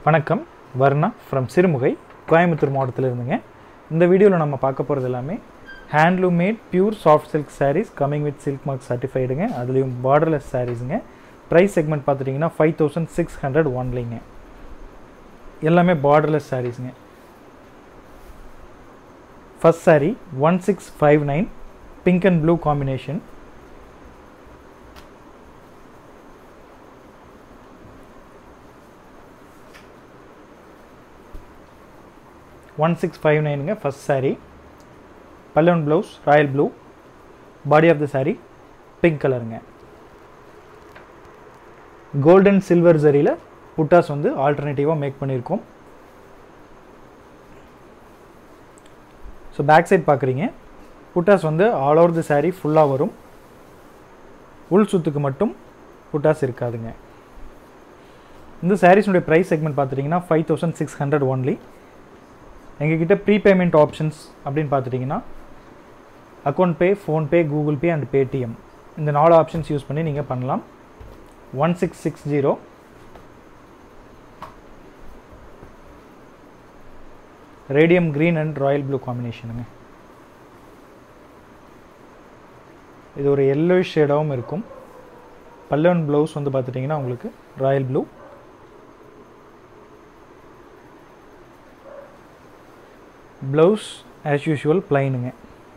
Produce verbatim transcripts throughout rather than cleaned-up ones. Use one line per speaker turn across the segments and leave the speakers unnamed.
வணக்கம், வர்ணா ஃப்ரம் சிறுமுகை, கோயம்புத்தூர் மாவட்டத்தில் இருந்துங்க. இந்த வீடியோவில் நம்ம பார்க்க போகிறது எல்லாமே handloom made pure soft silk saris coming with silk mark சர்டிஃபைடுங்க. அதுலேயும் பார்டர்லெஸ் சாரீஸுங்க. ப்ரைஸ் செக்மெண்ட் பார்த்துட்டிங்கன்னா ஃபைவ் தௌசண்ட் சிக்ஸ் ஹண்ட்ரட் ஒன்லிங்க. எல்லாமே பார்டர்லெஸ் சாரீஸுங்க. First sari one six five nine pink and blue combination. One six five நைனுங்க first sari. Pallu blouse royal blue, body of the sari pink கலருங்க. Golden silver ஜரியில் புட்டாஸ் வந்து ஆல்டர்னேட்டிவாக மேக் பண்ணியிருக்கோம். ஸோ பேக் சைட் பார்க்குறீங்க, புட்டாஸ் வந்து ஆல் ஓவர் த சாரீ ஃபுல்லாக வரும். உள் சுத்துக்கு மட்டும் புட்டாஸ் இருக்காதுங்க. இந்த சாரீஸுடைய ப்ரைஸ் செக்மெண்ட் பார்த்துட்டிங்கன்னா five thousand six hundred only. எங்ககிட்ட ப்ரீபேமெண்ட் ஆப்ஷன்ஸ் அப்படின்னு பார்த்துட்டிங்கன்னா account pay, PhonePe, Google Pay and Paytm, இந்த நாலு ஆப்ஷன்ஸ் யூஸ் பண்ணி நீங்கள் பண்ணலாம். One six six zero radium green and royal blue காம்பினேஷனுங்க. இது ஒரு எல்லோயிஷ் ஷேடாகவும் இருக்கும். பல்லு அண்ட் ப்ளவுஸ் வந்து பார்த்துட்டிங்கன்னா உங்களுக்கு royal blue. Blouse as usual பிளைனுங்க.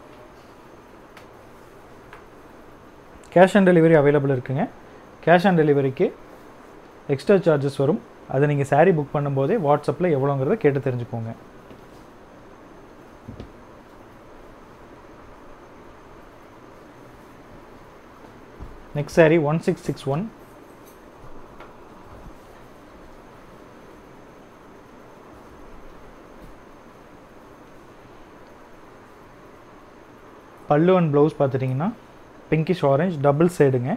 கேஷ் ஆன் டெலிவரி அவைலபிள் இருக்குங்க. கேஷ் ஆன் டெலிவரிக்கு எக்ஸ்ட்ரா சார்ஜஸ் வரும். அதை நீங்கள் சாரீ புக் பண்ணும்போதே வாட்ஸ்அப்பில் எவ்வளோங்கிறத கேட்டு தெரிஞ்சுக்கோங்க. Next sari one six six one pallu and blouse பார்த்துட்டிங்கன்னா பிங்கிஷ் ஆரஞ்ச் டபுள் சைடுங்க.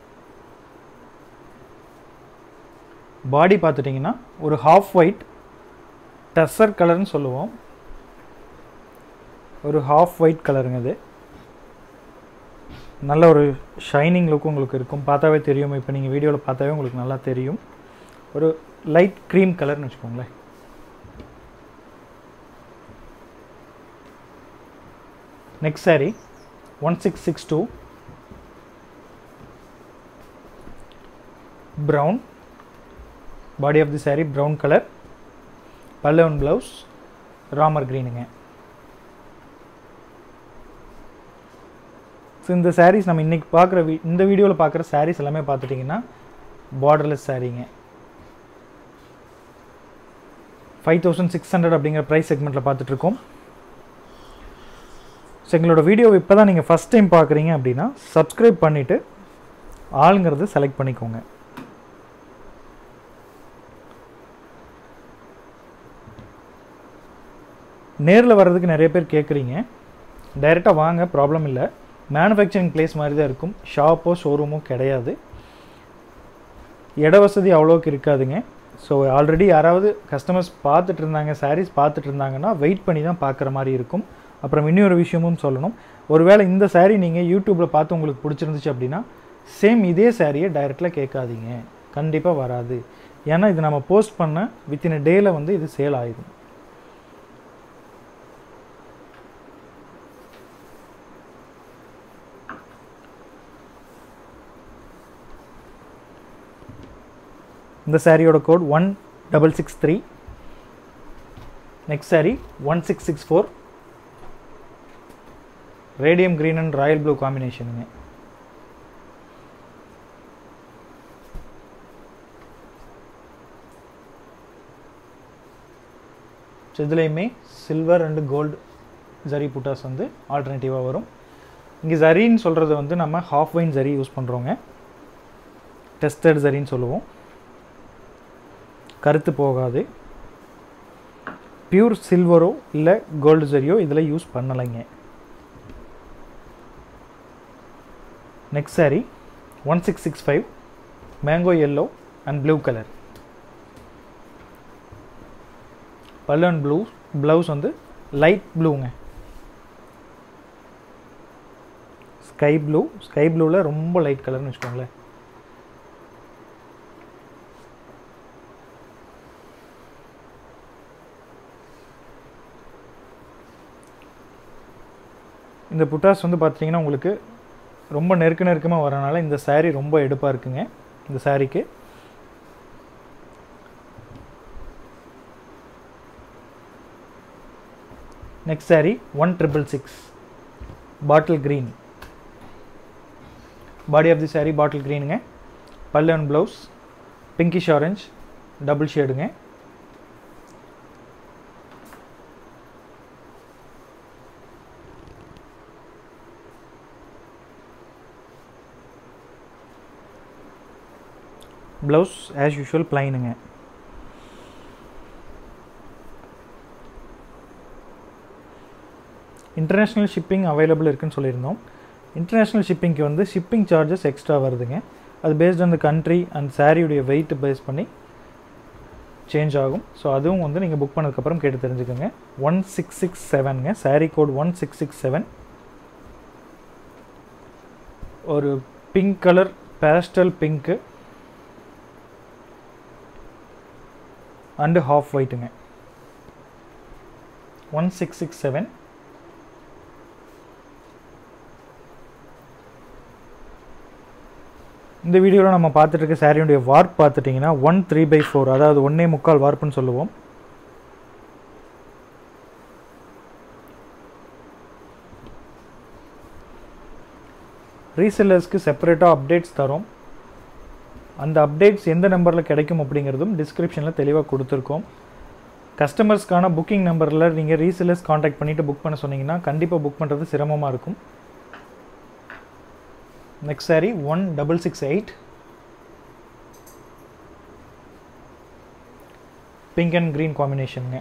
பாடி பார்த்துட்டிங்கன்னா ஒரு ஹாஃப் ஒயிட் டஸ்ஸர் கலர்னு சொல்லுவோம். ஒரு ஹாஃப் ஒயிட் கலருங்க. இது நல்ல ஒரு ஷைனிங் லுக் உங்களுக்கு இருக்கும். பார்த்தாவே தெரியும். இப்போ நீங்கள் வீடியோவில் பார்த்தாவே உங்களுக்கு நல்லா தெரியும். ஒரு லைட் க்ரீம் கலர்னு வச்சுக்கோங்களேன். Next sari one six six two brown, body of the sari brown colour, pallu and blouse Ramar க்ரீனுங்க. ஸோ இந்த சாரீஸ் நம்ம இன்றைக்கி பார்க்குற வீ இந்த வீடியோவில் பார்க்குற சாரீஸ் எல்லாமே பார்த்துட்டிங்கன்னா பார்டர்லெஸ் சாரீங்க. ஃபைவ் தௌசண்ட் சிக்ஸ் ஹண்ட்ரட் அப்படிங்கிற ப்ரைஸ் செக்மெண்ட்டில் பார்த்துட்ருக்கோம். ஸோ எங்களோட வீடியோவை இப்போ தான் நீங்கள் ஃபஸ்ட் டைம் பார்க்குறீங்க அப்படின்னா சப்ஸ்கிரைப் பண்ணிவிட்டு ஆளுங்கிறது செலக்ட் பண்ணிக்கோங்க. நேரில் வர்றதுக்கு நிறைய பேர் கேட்குறீங்க. டைரெக்டாக வாங்க, ப்ராப்ளம் இல்லை. மேனுஃபேக்சரிங் பிளேஸ் மாதிரி தான் இருக்கும். ஷாப்போ ஷோரூமோ கிடையாது. இட வசதி அவ்வளோக்கு இருக்காதுங்க. ஸோ ஆல்ரெடி யாராவது கஸ்டமர்ஸ் பார்த்துட்டு இருந்தாங்க, சாரீஸ் பார்த்துட்டு இருந்தாங்கன்னா வெயிட் பண்ணி தான் பார்க்குற மாதிரி இருக்கும். அப்புறம் இன்னொரு விஷயமும் சொல்லணும், ஒருவேளை இந்த சாரீ நீங்கள் யூடியூப்பில் பார்த்து உங்களுக்கு பிடிச்சிருந்துச்சு அப்படின்னா சேம் இதே சாரியை டைரெக்டாக கேட்காதீங்க, கண்டிப்பாக வராது. ஏன்னா இது நம்ம போஸ்ட் பண்ண வித்தின் டேயில் வந்து இது சேல் ஆகிடும். இந்த சாரியோட code one double six three. Next sari one six six four radium green and royal blue காம்பினேஷனுங்க. ஸோ இதுலேயுமே சில்வர் அண்டு கோல்டு ஜரி புட்டாஸ் வந்து ஆல்டர்னேட்டிவாக வரும். இங்கே ஜரின்னு சொல்கிறது வந்து நம்ம ஹாஃப் வைன் ஜரி யூஸ் பண்ணுறோங்க. டெஸ்டட் ஜரின்னு சொல்லுவோம். கருத்து போகாது. பியூர் சில்வரோ இல்லை கோல்டு ஜரியோ இதில் யூஸ் பண்ணலைங்க. Next sari one six six five mango yellow and blue colour. Pallu and blue blouse வந்து லைட் ப்ளூங்க. ஸ்கை ப்ளூ, ஸ்கை ப்ளூவில் ரொம்ப லைட் கலர்னு வச்சுக்கோங்களேன். இந்த புட்டாஸ் வந்து பார்த்தீங்கன்னா உங்களுக்கு ரொம்ப நெருக்க நெருக்கமாக வரனால இந்த saree ரொம்ப எடுப்பாக இருக்குங்க இந்த சாரீக்கு. Next saree one triple six bottle green. Body of the saree bottle greenங்க. Pallu and blouse pinkish orange double ஷேடுங்க. ப்ளவுஸ் ஆஸ் யூஷுவல் பிளைனுங்க. இன்டர்நேஷ்னல் ஷிப்பிங் அவைலபிள் இருக்குன்னு சொல்லியிருந்தோம். இன்டர்நேஷ்னல் ஷிப்பிங்க்கு வந்து ஷிப்பிங் சார்ஜஸ் எக்ஸ்ட்ரா வருதுங்க. அது based on the country and சாரியுடைய weight base பண்ணி சேஞ்ச் ஆகும். ஸோ அதுவும் வந்து நீங்கள் புக் பண்ணதுக்கப்புறம் கேட்டு தெரிஞ்சுக்கோங்க. ஒன் சிக்ஸ் சிக்ஸ் செவனுங்க sari code one six six seven. ஒரு பிங்க் கலர் பேஸ்டல் பிங்க்கு அண்டு ஹாஃப் ஒயிட்டுங்க. One six six seven. இந்த வீடியோவில் நம்ம பார்த்துட்டு இருக்க சாரியுடைய வார்ப் பார்த்துட்டிங்கன்னா ஒன் த்ரீ பை ஃபோர் அதாவது ஒன்னே முக்கால் வார்ப்புன்னு சொல்லுவோம். ரீசெல்லர்ஸ்க்கு செப்பரேட்டாக அப்டேட்ஸ் தரோம். அந்த அப்டேட்ஸ் எந்த நம்பரில் கிடைக்கும் அப்படிங்கிறதும் டிஸ்கிரிப்ஷனில் தெளிவாக கொடுத்துருக்கோம். கஸ்டமர்ஸ்க்கான புக்கிங் நம்பரில் நீங்கள் ரீசெல்லர்ஸ் காண்டாக்ட் பண்ணிவிட்டு புக் பண்ண சொன்னீங்கன்னா கண்டிப்பாக புக் பண்ணுறது சிரமமாக இருக்கும். Next sari one double six eight pink and green காம்பினேஷனுங்க.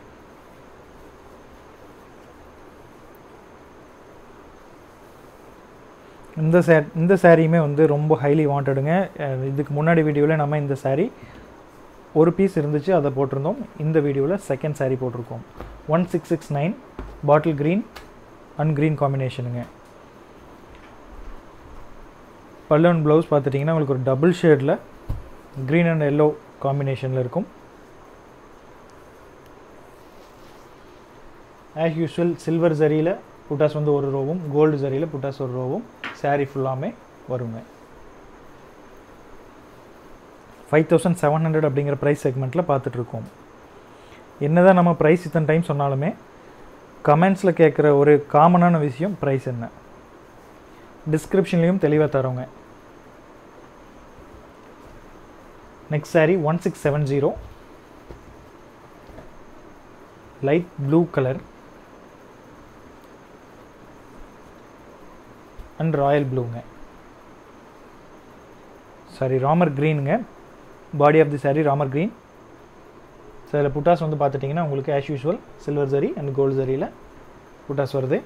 இந்த சே இந்த சாரியுமே வந்து ரொம்ப ஹைலி வாண்டடுங்க. இதுக்கு முன்னாடி வீடியோவில் நம்ம இந்த சாரீ ஒரு பீஸ் இருந்துச்சு அதை போட்டிருந்தோம். இந்த வீடியோவில் செகண்ட் சாரீ போட்டிருக்கோம். One six six nine bottle green and green காம்பினேஷனுங்க. பல்லு அண்ட் ப்ளவுஸ் பார்த்துட்டிங்கன்னா உங்களுக்கு ஒரு டபுள் ஷேடில் க்ரீன் அண்ட் எல்லோ காம்பினேஷனில் இருக்கும். ஆஸ் யூஸ்வல் சில்வர் ஜரியில் புட்டாஸ் வந்து ஒரு ரோவும் கோல்டு ஜரியில் புட்டாஸ் ஒரு ரோவும் சாரீ ஃபுல்லாமே வருங்க. ஃபைவ் தௌசண்ட் செவன் ஹண்ட்ரட் அப்படிங்கிற ப்ரைஸ் செக்மெண்ட்டில் பார்த்துட்ருக்கோம். என்ன தான் நம்ம ப்ரைஸ் இத்தனை டைம் சொன்னாலுமே கமெண்ட்ஸில் கேட்குற ஒரு காமனான விஷயம் ப்ரைஸ் என்ன. டிஸ்கிரிப்ஷன்லேயும் தெளிவாக தரோங்க. Next sari one six seven zero light blue colour and royal ப்ளூங்க. சாரி ராமர் க்ரீனுங்க. Body of the sari Ramar green. So இதில் புட்டாஸ் வந்து பார்த்துட்டிங்கன்னா உங்களுக்கு as usual silver zari and gold ஜரியில் புட்டாஸ் வருது.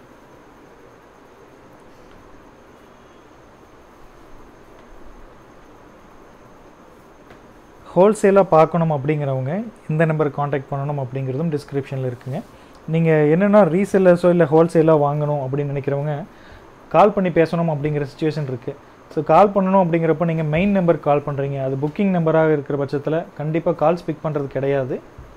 ஹோல்சேலாக பார்க்கணும் அப்படிங்கிறவங்க இந்த நம்பருக்கு காண்டாக்ட் பண்ணணும் அப்படிங்கிறதும் டிஸ்கிரிப்ஷனில் இருக்குங்க. நீங்கள் என்னென்னா ரீசெல்லர்ஸோ இல்லை ஹோல்சேலாக வாங்கணும் அப்படின்னு நினைக்கிறவங்க கால் பண்ணி பேசணும் அப்படிங்கிற சுச்சுவேஷன் இருக்குது. ஸோ கால் பண்ணணும் அப்படிங்கிறப்ப நீங்கள் மெயின் நம்பருக்கு கால் பண்ணுறீங்க. அது புக்கிங் நம்பராக இருக்கிற பட்சத்தில் கண்டிப்பாக கால்ஸ் பிக் பண்ணுறது கிடையாது.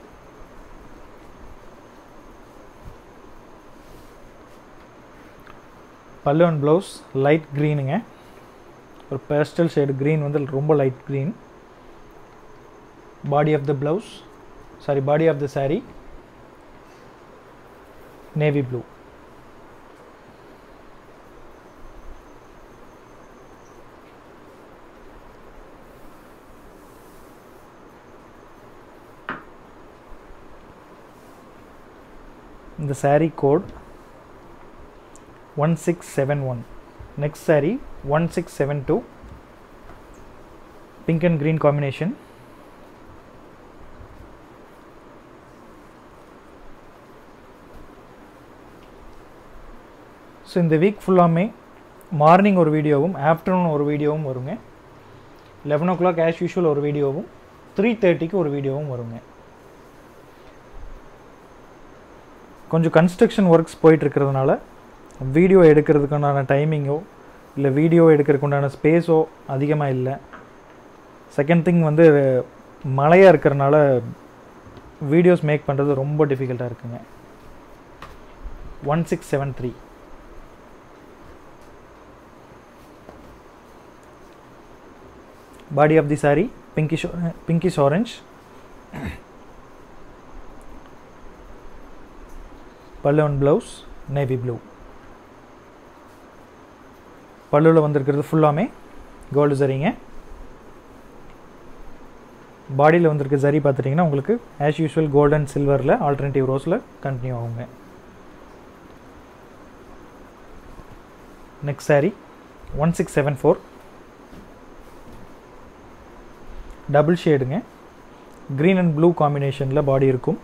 பல்லு அண்ட் ப்ளவுஸ் லைட் க்ரீனுங்க. ஒரு பேஸ்டல் ஷேடு க்ரீன் வந்து ரொம்ப light green. Body of the blouse sari body of the sari navy blue. இந்த sari code one six seven one. Next sari one six seven two pink and green combination. So இந்த week ஃபுல்லாமே morning ஒரு வீடியோவும் afternoon ஒரு வீடியோவும் வருங்க. Eleven o'clock as usual ஒரு வீடியோவும் த்ரீ தேர்ட்டிக்கு ஒரு வீடியோவும் வருங்க. கொஞ்சம் கன்ஸ்ட்ரக்ஷன் ஒர்க்ஸ் போயிட்டுருக்கிறதுனால வீடியோ எடுக்கிறதுக்குண்டான டைமிங்கோ இல்லை வீடியோ எடுக்கிறதுக்கு உண்டான ஸ்பேஸோ அதிகமாக இல்லை. செகண்ட் திங் வந்து மழையாக இருக்கிறனால வீடியோஸ் மேக் பண்ணுறது ரொம்ப டிஃபிகல்ட்டாக இருக்குங்க. One six seven three body of the sari pinkish pinkish orange. Pallu and blouse navy blue. பல்லுவில் வந்திருக்கிறது ஃபுல்லாமே கோல்டு சரிங்க. பாடியில் வந்திருக்க சரி பார்த்துட்டிங்கன்னா உங்களுக்கு ஆஸ் யூஸ்வல் கோல்டு அண்ட் சில்வரில் ஆல்டர்னேட்டிவ் ரோஸில் கண்டினியூ ஆகுங்க. Next sari one six seven four double ஷேடுங்க. க்ரீன் அண்ட் ப்ளூ காம்பினேஷனில் பாடி இருக்கும்.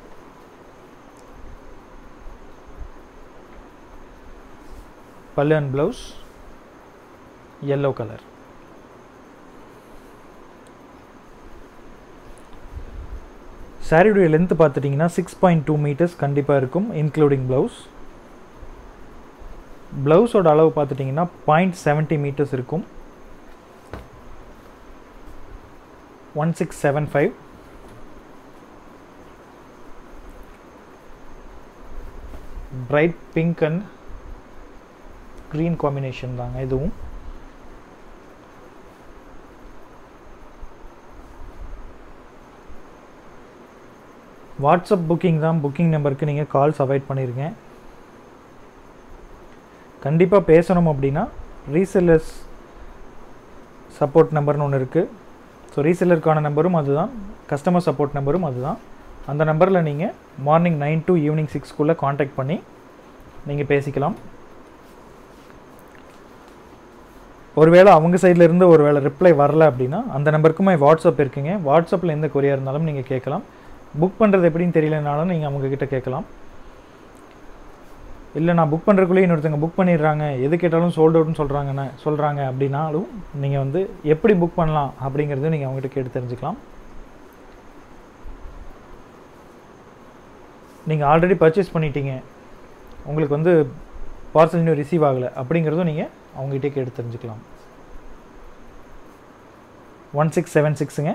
Pallu and blouse yellow colour. சாரியுடைய லென்த் பார்த்துட்டிங்கன்னா சிக்ஸ் பாயிண்ட் டூ மீட்டர்ஸ் கண்டிப்பாக இருக்கும் இன்க்ளூடிங் ப்ளவுஸ். ப்ளவுஸோட அளவு பார்த்துட்டிங்கன்னா பாயிண்ட் செவன்ட்டி மீட்டர்ஸ் இருக்கும். One six seven five. Bright pink and green combination தாங்க இதுவும். வாட்ஸ்அப் புக்கிங் தான். புக்கிங் நம்பருக்கு நீங்கள் கால்ஸ் அவாய்ட் பண்ணிடுங்க. கண்டிப்பாக பேசணும் அப்படின்னா ரீசெல்லர்ஸ் சப்போர்ட் நம்பர்னு ஒன்று இருக்குது. ஸோ ரீசெல்லருக்கான நம்பரும் அதுதான், கஸ்டமர் சப்போர்ட் நம்பரும் அதுதான். அந்த நம்பரில் நீங்கள் மார்னிங் நைன் டு ஈவினிங் சிக்ஸ்க்குள்ளே காண்டாக்ட் பண்ணி நீங்கள் பேசிக்கலாம். ஒருவேளை அவங்க சைட்லேருந்து ஒரு வேளை ரிப்ளை வரல அப்படின்னா அந்த நம்பருக்குமே வாட்ஸ்அப் இருக்குங்க. வாட்ஸ்அப்பில் எந்த கொரியா இருந்தாலும் நீங்கள் கேட்கலாம். புக் பண்ணுறது எப்படின்னு தெரியலனாலும் நீங்கள் அவங்கக்கிட்ட கேட்கலாம். இல்லை நான் புக் பண்ணுறதுக்குள்ளேயே இன்னொருத்தங்க புக் பண்ணிடுறாங்க, எது கேட்டாலும் சோல்ட் அவுட்னு சொல்கிறாங்கன்னு சொல்கிறாங்க அப்படின்னாலும் நீங்கள் வந்து எப்படி புக் பண்ணலாம் அப்படிங்கிறது நீங்கள் அவங்ககிட்ட கேட்டு தெரிஞ்சுக்கலாம். நீங்கள் ஆல்ரெடி பர்ச்சேஸ் பண்ணிட்டீங்க, உங்களுக்கு வந்து பார்சல் இன்னும் ரிசீவ் ஆகலை அப்படிங்கிறதும் நீங்கள் அவங்ககிட்டே கேட்டு தெரிஞ்சுக்கலாம். ஒன் சிக்ஸ் செவன் சிக்ஸுங்க.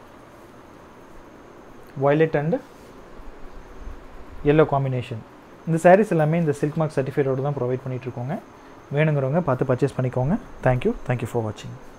Violet and yellow combination. இந்த சாரீஸ் எல்லாமே இந்த சில்க் மார்க் சர்டிஃபிகேட்டோடு தான் ப்ரொவைட் பண்ணிகிட்ருக்கோங்க. வேணுங்கிறவங்க பார்த்து பர்ச்சேஸ் பண்ணிக்கோங்க. தேங்க்யூ தேங்க்யூ ஃபார் வாட்சிங்.